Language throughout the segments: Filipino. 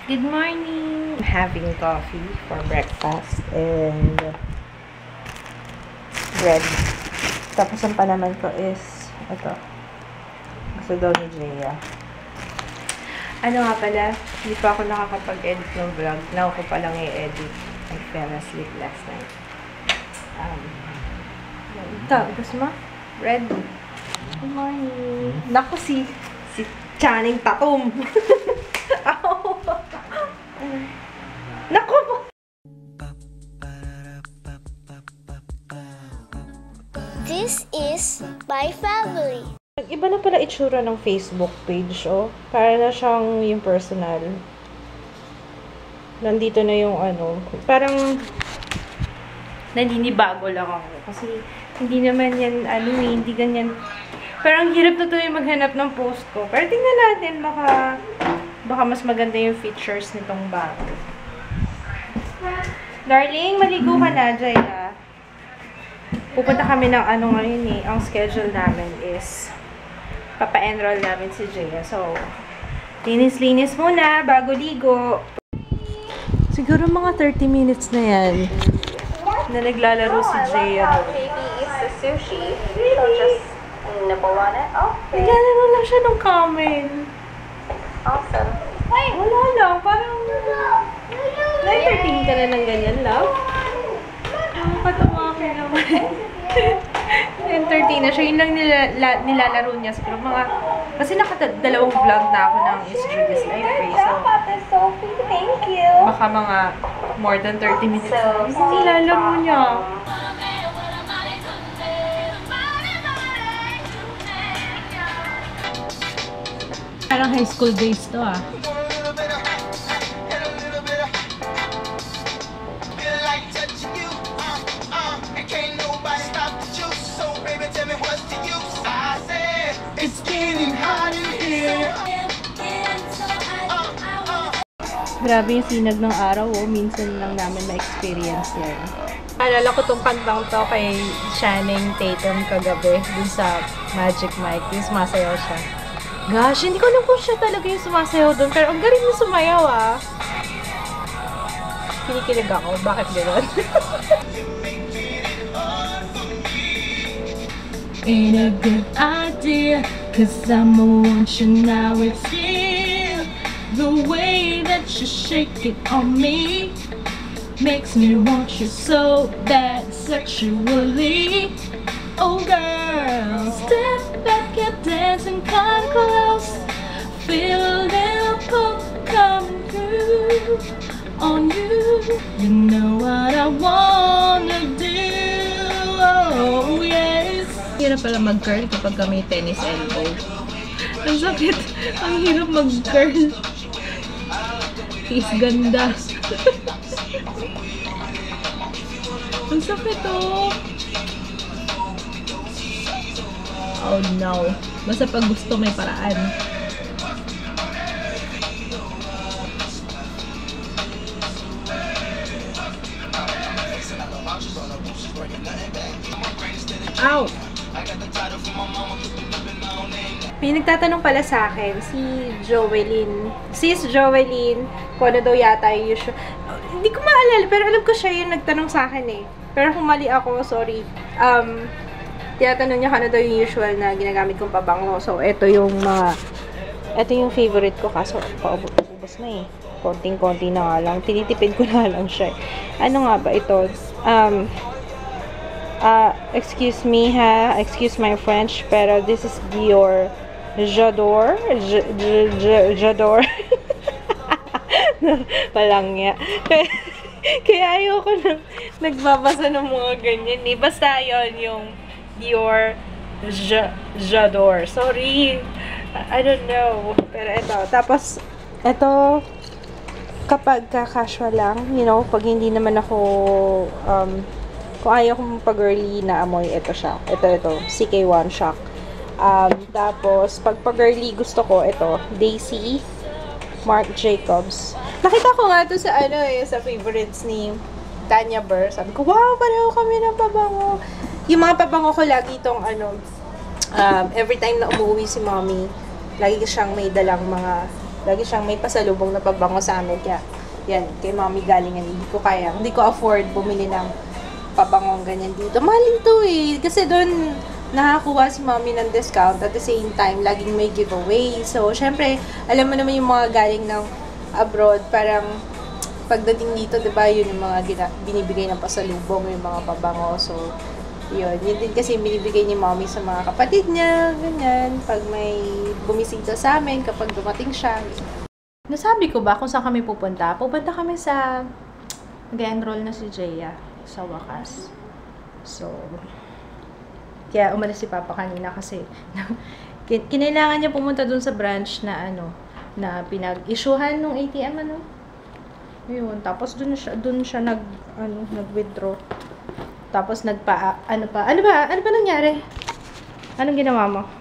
Good morning! I'm having coffee for breakfast and bread. Tapos ang palaman ko is ito. Gusto daw ni Jaya. Ano nga pala, hindi pa ako nakakapag-edit ng vlog. Now ko palang i-edit. I fell asleep last night. Ito, gusto mo? Bread. Good morning! Naku, si Channing Tatum! Naku po! This is my family. Iba na pala itsura ng Facebook page, oh. Para na siyang yung personal. Nandito na yung ano. Parang naninibago lang ako. Kasi hindi naman yan, hindi ganyan. Parang hirap na to yung maghanap ng post ko. Pero tingnan natin, baka mas maganda yung features nitong bago. Darling, maligo ka na, Jaya. Pupunta kami ng ano ngayon eh. Ang schedule namin is papa-enroll namin si Jaya. So, linis-linis muna bago ligo. Siguro mga 30 minutes na yan na naglalaro si Jaya. Baby eats the sushi, so just nibble on it. Okay. Naglalaro lang siya ng kamen. Awesome. Wala lang, parang 9:13 ka na ng ganyan, love. Nakakatawa ka naman. 10:13 na siya. Yun lang nilalaro niya. Siguro mga, kasi nakadalawang vlog na ako ng It's Judy's Life. So, Sophie, thank you. baka mga more than 30 minutes. So, nilalaro niya. Parang high school days to ah. It's getting hot in here. Grabe yung sinag ng araw, oh. Minsan lang namin ma-experience yan. Alala ko tong kantang to kay Channing Tatum kagabi dun sa Magic Mike. Yung sumasayaw siya. Gosh, hindi ko alam kung siya talaga yung sumasayaw dun. Pero ang galing yung sumayaw, ah. Kinikilig ako. Bakit gano'n? Ain't a good idea, 'cause I'ma want you now. It's here. The way that you shake it on me makes me want you so bad sexually. Oh girl, step back and dance and come close. Feel a little pull coming through on you. You know what I wanna do. Oh yes. Hirap pala mag-curl kapag may tennis elbow. Ang sakit. Ang hirap mag-curl. Is ganda. Ang sakit oh. Oh no. Basta pag gusto may paraan. Ow! May nagtatanong pala sa akin, si Joelyn. Sis Joelyn, kung ano daw yata yung usual. Hindi ko maalala, pero alam ko siya yung nagtanong sa akin eh. Pero kung mali ako, sorry. Tinatanong niya kung ano daw yung usual na ginagamit kong pabango. So, ito yung favorite ko. Kaso, paubos na eh. Konting-konti na nga lang. Tinitipid ko na lang siya. Ano nga ba ito? Excuse me ha. Excuse my French. Pero this is Dior. J'adore. J'adore. Palangya. Kaya ayoko nang nagbabasa ng mga ganyan eh. Basta yun yung Dior J'adore. Sorry. I don't know. Pero ito. Tapos, ito kapag casual lang, you know, pag hindi naman ako kung ayaw kong pag-girly na amoy, ito siya. Ito. CK1 Shock. Tapos, pag pag-girly gusto ko, ito. Daisy. Marc Jacobs. Nakita ko nga ito sa sa favorites ni Tanya Burr. Sabi ko, wow, pareho kami ng pabango. Yung mga pabango ko lagi itong every time na umuwi si mommy, lagi siyang may dalang mga Lagi siyang may pasalubong na pabango sa amin. Kaya, yan, kay Mommy galing yan. Hindi ko kaya. Hindi ko afford bumili ng pabangong ganyan dito. Mahal ito eh. Kasi doon, nakakuha si Mommy ng discount. At the same time, laging may giveaway. So, syempre, alam mo naman yung mga galing ng abroad. Parang, pagdating dito, diba, yun yung mga binibigay ng pasalubong, yung mga pabango. So, yun din kasi binibigay ni Mommy sa mga kapatid niya, ganyan, pag may bumisita sa amin, kapag dumating siya. Nasabi ko ba kung saan kami pupunta? Pupunta kami sa mag-enroll na si Jaya sa wakas. So, kaya umalis si Papa kanina kasi kinailangan niya pumunta dun sa branch na na pinag-issuehan ng ATM Yun, tapos dun siya nag-withdraw. Tapos ano ba nangyari? Anong ginawa mo?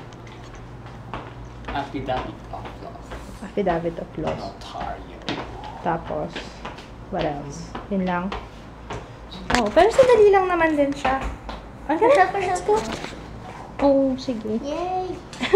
Affidavit of loss. Affidavit of loss. Notario. Tapos, what else? Yun lang. Oh, pero sadali lang naman din siya. Okay, let's go. Oh, sige. Yay!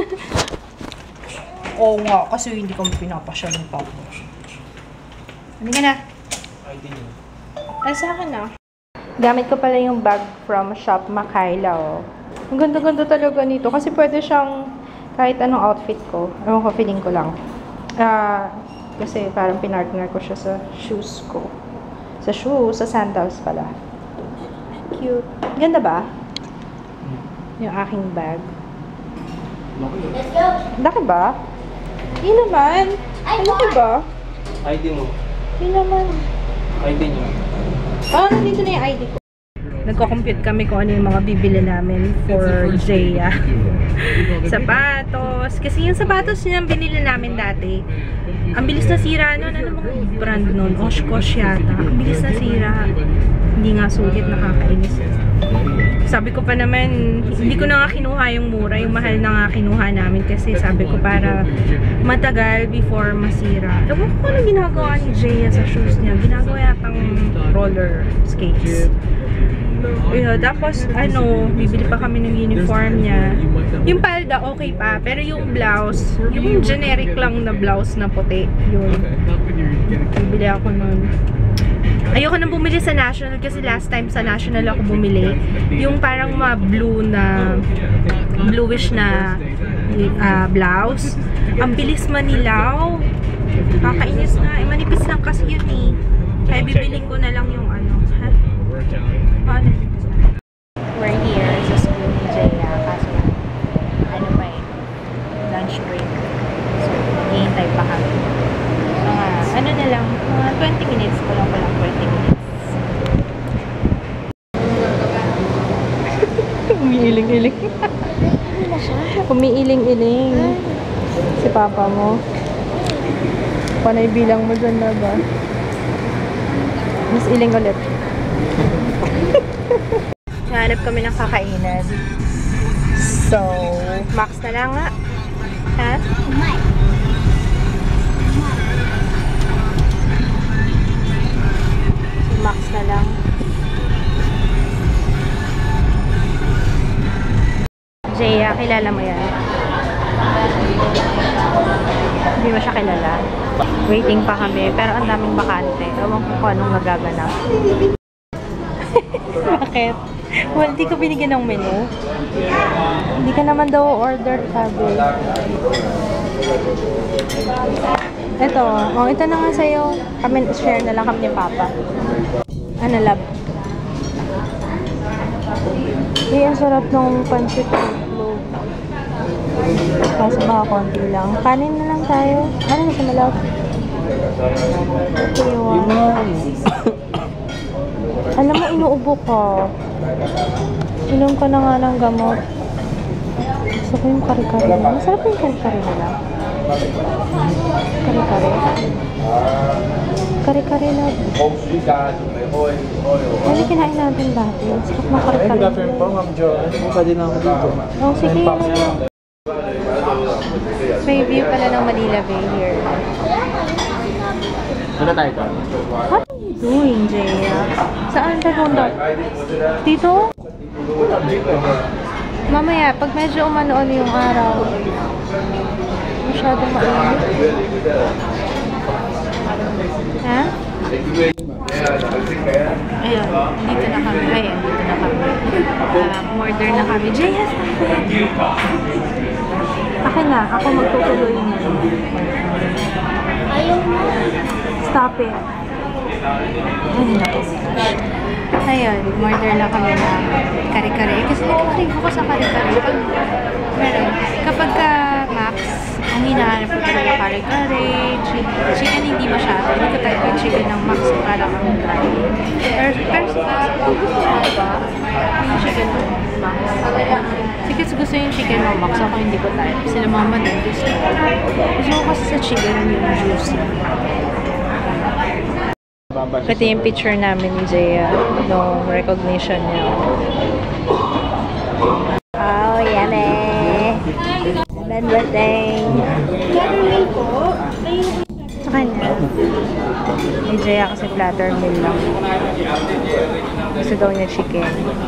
Oo nga, kasi hindi kami pinapasya ng papa. Ano ka na? ID niyo. Ay, sa akin na. Gamit ko pala yung bag from Shop Makaila, oh. Ang ganda-ganda talaga nito. Kasi pwede siyang kahit anong outfit ko. Ewan ko, feeling ko lang. Kasi parang pinartner ko siya sa shoes ko. Sa sandals pala. Cute. Ganda ba? Yung aking bag. Let's go! Laki ba? Hindi naman. Laki ba? ID mo. Hindi naman. ID niyo. Nandito na yung ID ko. Nagko-compute kami kung ano yung mga bibili namin for Jaya. Sapatos. Kasi yung sapatos yung binili namin dati, ang bilis na sira nun. Ano mga brand nun? Oshkosh yata. Ang bilis na sira. Hindi nga sulit, nakakainis. Sabi ko pa naman, hindi ko na nga kinuha yung mura. Yung mahal na nga kinuha namin kasi sabi ko para matagal before masira. Ewan ko anong ginagawa ni Jaya sa shoes niya. Ginagawa yatang roller skates. Tapos, bibili pa kami ng uniform niya. Yung palda, okay pa. Pero yung blouse, yung generic lang na blouse na puti, yun. Bibili ako nun. Ayoko nang bumili sa National kasi last time sa National ako bumili. Yung parang blue na, bluish na blouse. Ang bilis manilaw. Kakainis na. Manipis lang kasi yun eh. Kaya bibiling ko na lang yung We're here sa school ni Jaya. Kaso lunch break. So, hihintay pa kami. Na lang, mga 20 minutes ko lang 20 minutes. Umiiling-iling. Umiiling-iling. Si papa mo. Panay bilang mo dyan na ba? Mas iling ulit. Nahanap kami ng kakainan. So, Max na lang nga. Ha? Max na lang. Jaya, kilala mo yan? Hindi mo siya kilala. Waiting pa kami, pero ang daming bakante. Ewan ko kung anong nagaganap. Bakit? Well, hindi ko binigyan ng menu. Hindi ka naman daw order, sabi. Ito na nga sa'yo. Kami, share na lang kami ni Papa. Ano, love? Ang sarap ng pancit itlog. Kaso baka konti lang. Kanin na lang tayo. Ano na sa malap? Alam mo, inuubo ka. Inom ka na nga ng gamot. Gusto ko yung kare-kare nila. Masarap yung kare-kare nila. Kare-kare. Kare-kare na. Hindi kinain natin dati. Sarap na kare-kare nila. Pwede na ako dito. Oh, sige. May view pala ng Manila Bay here. Ano tayo ito? What are you doing, Jaya? Saan tayo punta? Dito? Mamaya, pag medyo umano-ano yung araw. masyadong mainit. Ha? Ayun, dito na kami. Ayan, dito na kami. Order na kami. Jaya, stop it! Akin na, ako magtutuloy niya. Ayaw mo. Stop it. Ay, naku. Ayun, order na kami ng kare-kare. Kasi nagkakrave ako sa kare-kare. Kapag Max, ang hinahanap ko talaga kare-kare, chicken hindi masyado. Hindi ko type yung chicken ng Max para kang dry. Pero gusto mo ba yung chicken ng Max? Gusto yung chicken ng Max. Ako hindi ko type. Sila mama din gusto ko. Gusto ko kasi sa chicken yung juicy. Ito yung picture namin ni Jaya nung recognition niya. Oh, yummy! Then birthday! Gagawin ko. Sa kanya. Ni Jaya kasi platter meal lang. Gusto daw niya chicken.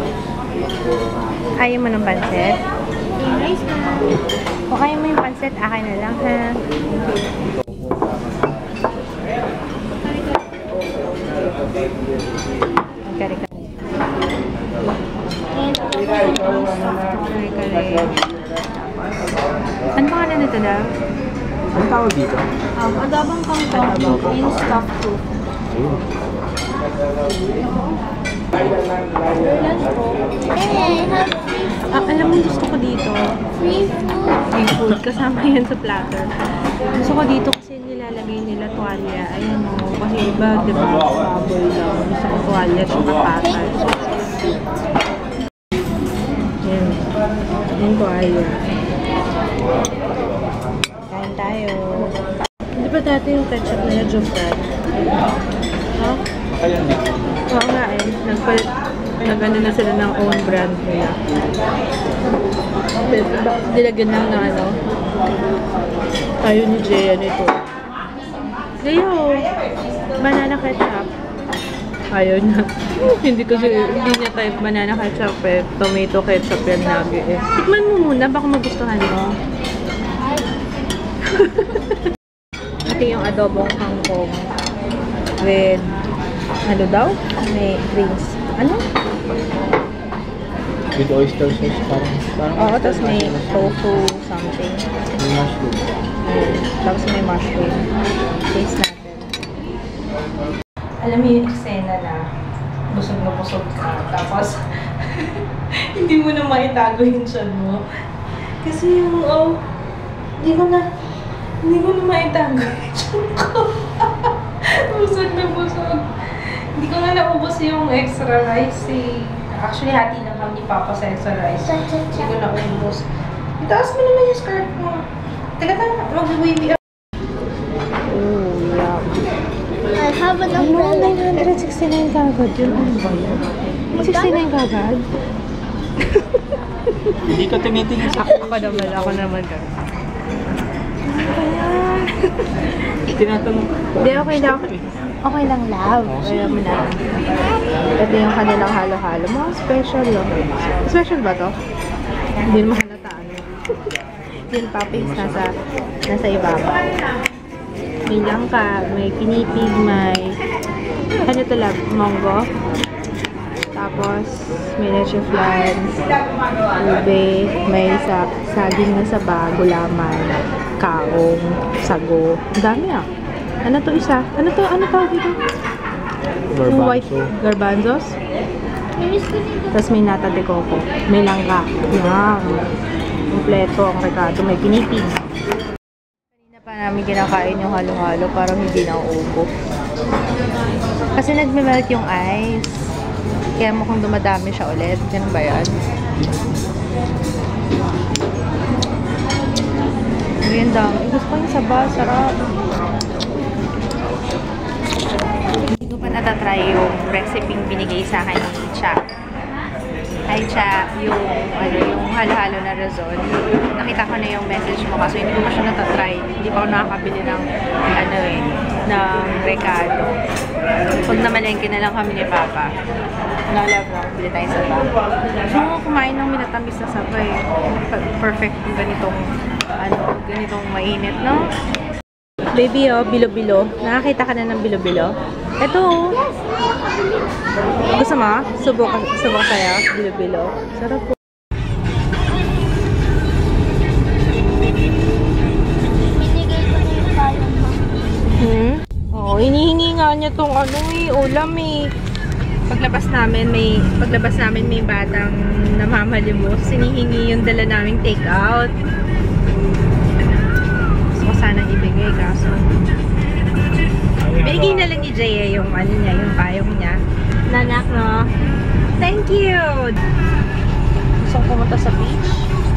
Ayaw mo ng pansit? Nice na. Kung ayaw mo yung pansit, akin na lang ha. Kare-kare. Kare-kare. Ano pangalan nito daw? Ano tawag dito? Adobong kangkong in stuffed tofu. Hey, I have Alam mo, gusto ko dito. free food. Free food. Kasama yan sa platter. Gusto ko dito kasi nilalagay nila tuwalya. Ayan o. Kasi iba, di ba, bubble lang. Gusto ko tuwalya at patay. Yan. Yan tuwalya. Kain tayo. Di ba dati yung ketchup nila, Jofran? No? Ayan na. Oo nga eh. Nag-ano na sila ng own brand nila. Dilagyan lang na ano. Tayo ni Jaya nito. Jaya, banana ketchup. Ayaw na. Hindi niya type banana ketchup eh. Tomato ketchup yan lagi eh. Tikman mo muna, baka magustuhan mo. Ito yung adobong kangkong with ano daw? May drinks. Ano? With oyster sauce, parang Oo, tapos may tofu something. may mushroom. Tapos may mushroom. Taste natin. Alam mo yung eksena na busog ka. Tapos, hindi mo na maitago yung tiyan mo. Kasi yung, hindi ko na maitago yung tiyan ko. Busog na busog. Hindi ko na naubos yung extra rice eh. Actually, hati lang kami ni Papa sa extra rice. Hindi ko na ubos. Itaas mo naman yung skirt mo. Teka, mag-wavy up. Oh, yeah. I have an Ano, umbrella. 969 kagad yun. Ano ba yun? 69 kagad? Hindi ka tumitingin sa Ako naman ka. tinatanong. Hindi, okay lang. Okay lang, love. Kaya mo na. Ito yung kanilang halo-halo. Mga special yun. Special ba to? Hindi naman halata ano. Yung toppings nasa ibabaw. May langka, may pinipig, may ano to love? Monggo. Tapos, may leche flan, ube, may saging na saba, gulaman, kaong, sago. Ang dami ah. Ano to isa? Ano tawag dito? Yung white garbanzos. Tapos may nata de coco. May langka. Yan. Kompleto ang rekado. May pinipig. Kanina pa namin kinakain yung halo-halo. Parang hindi na uubo. Kasi nagme-melt yung ice. Kaya mukhang dumadami siya ulit. Ganun ba yan? Ayan dami. Gusto ko yung saba. Sarap. Hindi ko pa natatry yung recipe binigay sa akin ni Cha. Hi Cha, yung halo-halo na razon. Nakita ko na yung message mo kasi hindi ko pa siya natatry. Hindi pa ako nakakabili ng ng rekado. Pag namalengke na lang kami ni Papa. Nalabang, bili tayo sa ba. So, kumain ng minatamis na sabay. Perfect yung ganitong mainit, no? Baby, oh, bilo-bilo. Nakakita ka na ng bilo-bilo? Ito, oh. Gusto mo? Subok sa'yo? Bilo-bilo. Sarap po. Oo, hinihingi nga niya tong ulam eh. Paglabas namin may batang namamalimos. Sinihingi yung dala naming take out. Gusto ko sanang ibigay kaso binigay na lang ni Jay yung yung payong niya. Nanak, no? Thank you! Gusto ko pumunta sa beach.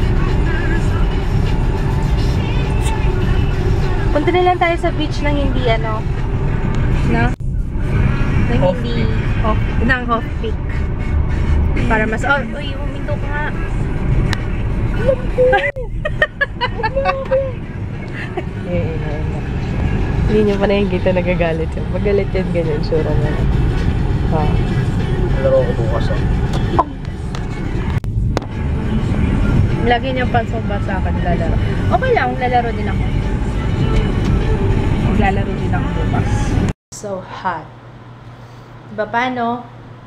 Punta na lang tayo sa beach nang hindi no? Nang hindi off peak. Para mas, uy, uminto ka nga. Hindi nyo pa nakikita nagagalit yun. Magalit yan, ganyan, sure na. Laro ko bukas Lagi niyo pansomba sa akin lalaro. Okay lang, lalaro din ako. Maglalaro din ako bukas. So hot. Diba paano?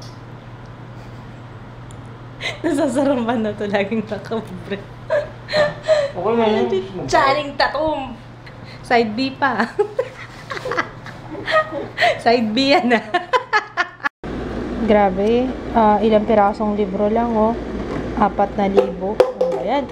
Nasasaramban na to laging nakabre. Okay na yun. Charing tatum! Side B pa. Side B yan na. Grabe. Ilang pirasong libro lang, oh. 4,000. Oh, ayan.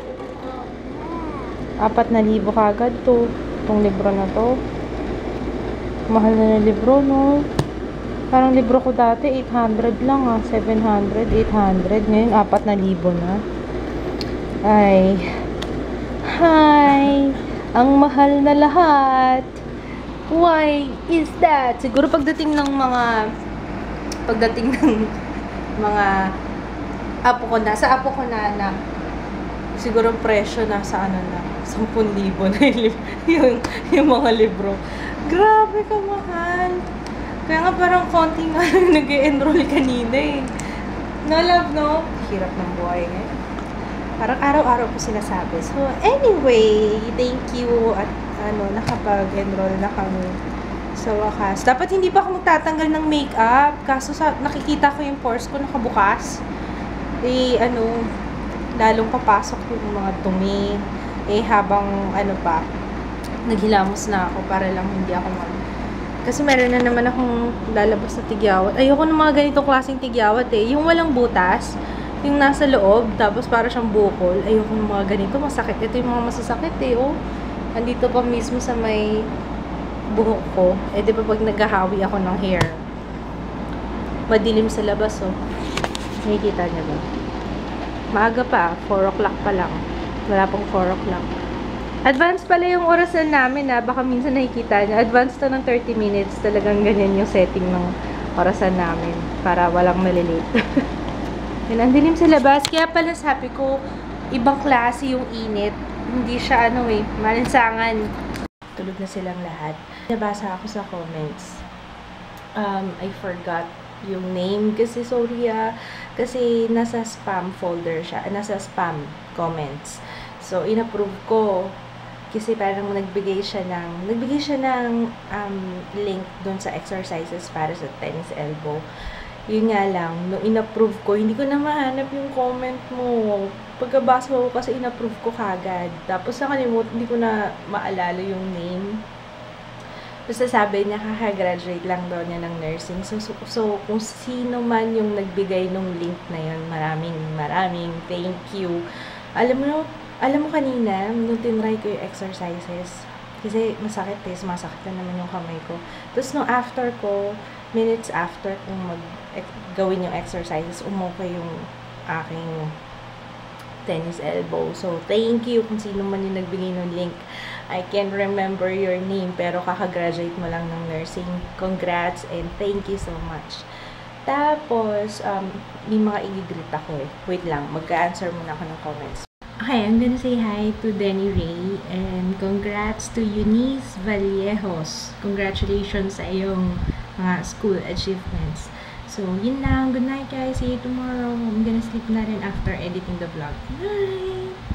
4,000 kagad to. Itong libro na to. Mahal na ng libro, no? Parang libro ko dati, 800 lang, 700, 800. Ngayon, 4,000 na. Ay. Hi! Ang mahal na lahat. Why is that? Siguro pagdating ng mga apo ko na, sa apo ko na anak, siguro presyo na sa 10,000 na yung mga libro. Grabe ka mahal. Kaya nga parang konti nga nag-e-enroll kanina eh. No love, no? Hirap ng buhay ngayon. Parang araw-araw ko sinasabi. So, anyway, thank you at nakapag-enroll na kami sa wakas. Dapat hindi pa ako magtatanggal ng makeup. Kaso nakikita ko yung pores ko nakabukas. Lalong papasok yung mga dumi. Habang naghilamos na ako para lang hindi ako kasi meron na naman akong lalabas na tigyawat. Ayoko ng mga ganitong klaseng tigyawat eh. Yung walang butas, yung nasa loob, tapos para siyang bukol. Ayoko ng mga ganito, masakit. Ito yung mga masasakit eh, oh. Andito pa mismo sa may buhok ko. Di ba pag naghahawi ako ng hair, madilim sa labas, oh. Nakikita niya ba? Maaga pa, 4 o'clock pa lang. Wala pang 4 o'clock. Advance pala yung orasan namin, baka minsan nakikita niya. Advance to ng 30 minutes. Talagang ganyan yung setting ng orasan namin. Para walang malilate. Yun, ang dilim sa labas. Kaya pala sabi ko, ibang klase yung init. Hindi siya malinsangan. Tulog na silang lahat. Nabasa ako sa comments. I forgot yung name. Kasi sorry kasi nasa spam folder siya. Nasa spam comments. So, inapprove ko. Kasi parang nagbigay siya ng link dun sa exercises para sa tennis elbow. Yun nga lang, nung inapprove ko, hindi ko na mahanap yung comment mo. Pagkabasa ko kasi inapprove ko kagad. Tapos nakalimutan, hindi ko na maalala yung name. Basta sabi niya, kaka-graduate lang daw niya ng nursing. So kung sino man yung nagbigay ng link na yun, maraming thank you. Alam mo kanina, nung tinry ko yung exercises, kasi masakit sumasakit na naman yung kamay ko. Tapos nung after ko, minutes after kung gawin yung exercises, umukay yung aking tennis elbow. So, thank you kung sino man yung nagbigay ng link. I can't remember your name, pero kakagraduate mo lang ng nursing. Congrats and thank you so much. Tapos, may mga i-greet ako eh. Wait lang, mag-answer muna ako ng comments. Okay, I'm gonna say hi to Denny Ray and congrats to Eunice Vallejos. Congratulations sa iyong mga school achievements. So, yun lang. Good night, guys. See you tomorrow. I'm gonna sleep na rin after editing the vlog. Bye!